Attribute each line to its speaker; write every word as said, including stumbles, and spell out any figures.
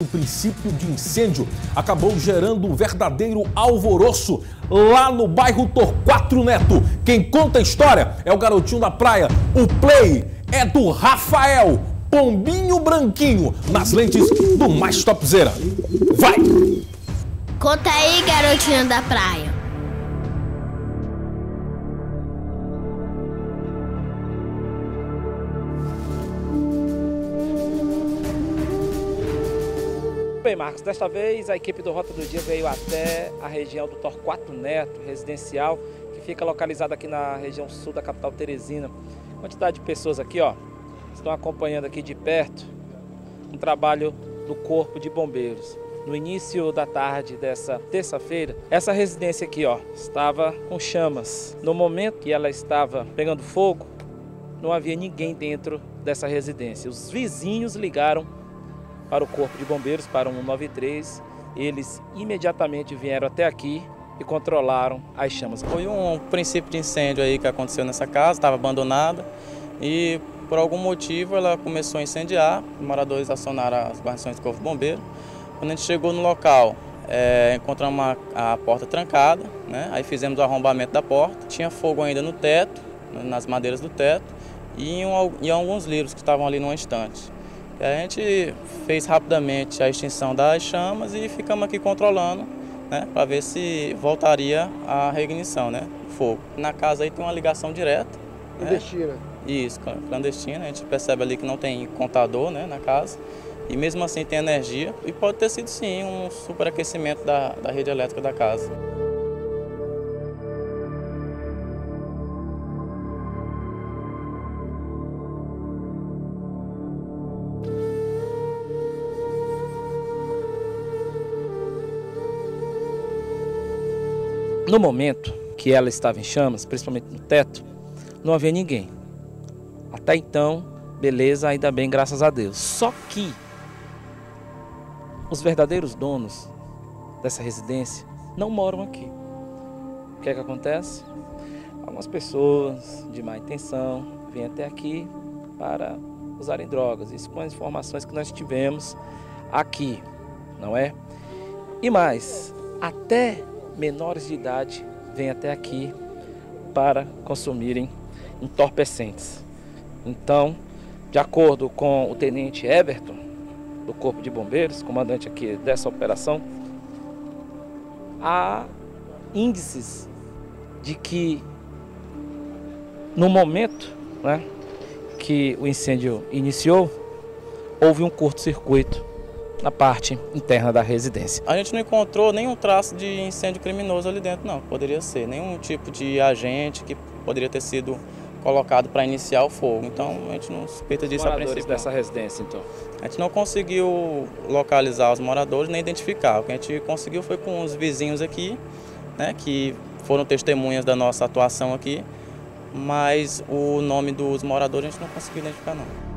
Speaker 1: O princípio de incêndio acabou gerando um verdadeiro alvoroço lá no bairro Torquato Neto. Quem conta a história é o garotinho da praia. O play é do Rafael, pombinho branquinho, nas lentes do Mais Topzera. Vai!
Speaker 2: Conta aí, garotinho da praia.
Speaker 3: Bem, Marcos, desta vez a equipe do Rota do Dia veio até a região do Torquato Neto, residencial, que fica localizada aqui na região sul da capital Teresina. Quantidade de pessoas aqui, ó, estão acompanhando aqui de perto um trabalho do Corpo de Bombeiros. No início da tarde dessa terça-feira, essa residência aqui, ó, estava com chamas. No momento que ela estava pegando fogo, não havia ninguém dentro dessa residência. Os vizinhos ligaram para o Corpo de Bombeiros, para o um nove três, eles imediatamente vieram até aqui e controlaram as chamas.
Speaker 4: Foi um princípio de incêndio aí que aconteceu nessa casa, estava abandonada e por algum motivo ela começou a incendiar. Os moradores acionaram as guarnições do Corpo de Bombeiros. Quando a gente chegou no local, é, encontramos uma, a porta trancada, né? Aí fizemos o arrombamento da porta, tinha fogo ainda no teto, nas madeiras do teto e em, um, em alguns livros que estavam ali numa estante. A gente fez rapidamente a extinção das chamas e ficamos aqui controlando, né, para ver se voltaria a reignição, né, do fogo. Na casa aí tem uma ligação direta.
Speaker 5: Clandestina? Né?
Speaker 4: Isso, clandestina. A gente percebe ali que não tem contador, né, na casa e mesmo assim tem energia e pode ter sido sim um superaquecimento da, da rede elétrica da casa.
Speaker 3: No momento que ela estava em chamas, principalmente no teto, não havia ninguém. Até então, beleza, ainda bem, graças a Deus. Só que os verdadeiros donos dessa residência não moram aqui. O que é que acontece? Algumas pessoas de má intenção vêm até aqui para usarem drogas. Isso com as informações que nós tivemos aqui, não é? E mais, até menores de idade vêm até aqui para consumirem entorpecentes. Então, de acordo com o tenente Everton, do Corpo de Bombeiros, comandante aqui dessa operação, há índices de que no momento, né, que o incêndio iniciou, houve um curto-circuito na parte interna da residência.
Speaker 4: A gente não encontrou nenhum traço de incêndio criminoso ali dentro, não. Poderia ser nenhum tipo de agente que poderia ter sido colocado para iniciar o fogo. Então a gente não suspeita disso a princípio.
Speaker 3: Dessa residência, então?
Speaker 4: A gente não conseguiu localizar os moradores nem identificar. O que a gente conseguiu foi com os vizinhos aqui, né, que foram testemunhas da nossa atuação aqui, mas o nome dos moradores a gente não conseguiu identificar, não.